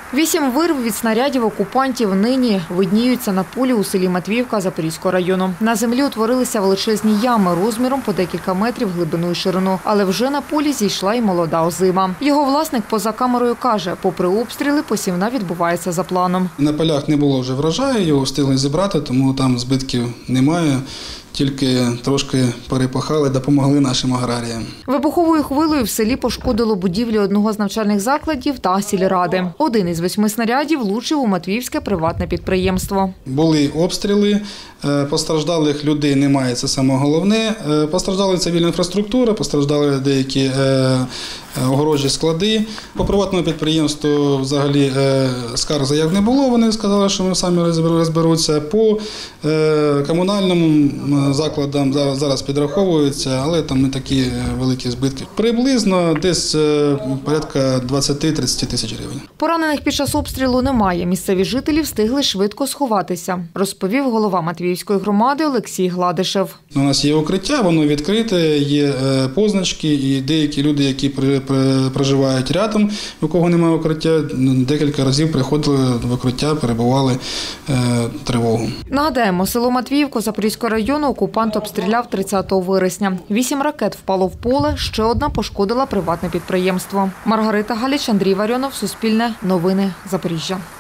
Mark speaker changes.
Speaker 1: 8 вирв від снарядів окупантів нині видніються на полі у селі Матвіївка Запорізького району. На землі утворилися величезні ями розміром по декілька метрів глибину і ширину. Але вже на полі зійшла й молода озима. Його власник поза камерою каже, попри обстріли, посівна відбувається за планом.
Speaker 2: На полях не було вже врожаю, його встигли зібрати, тому там збитків немає. Тільки трошки перепахали, допомогли нашим аграріям.
Speaker 1: Вибуховою хвилею в селі пошкодило будівлі одного з навчальних закладів та сільради. Один із 8 снарядів влучив у Матвіївське приватне підприємство.
Speaker 2: Були обстріли, постраждалих людей немає, це саме головне. Постраждала цивільна інфраструктура, постраждали деякі огорожі склади. По приватному підприємству взагалі скарг заяв не було, вони сказали, що ми самі розберуться. По комунальним закладам зараз підраховуються, але там не такі великі збитки. Приблизно десь порядка 20-30 тисяч гривень.
Speaker 1: Поранених під час обстрілу немає. Місцеві жителі встигли швидко сховатися, розповів голова Матвіївської громади Олексій Гладишев.
Speaker 2: У нас є укриття, воно відкрите, є позначки і деякі люди, які проживають рядом, у кого немає укриття, декілька разів приходили в укриття, перебували тривогу.
Speaker 1: Нагадаємо, село Матвіївку Запорізького району окупант обстріляв 30 вересня. 8 ракет впало в поле, ще одна пошкодила приватне підприємство. Маргарита Галіч, Андрій Варіонов, Суспільне, Новини, Запоріжжя.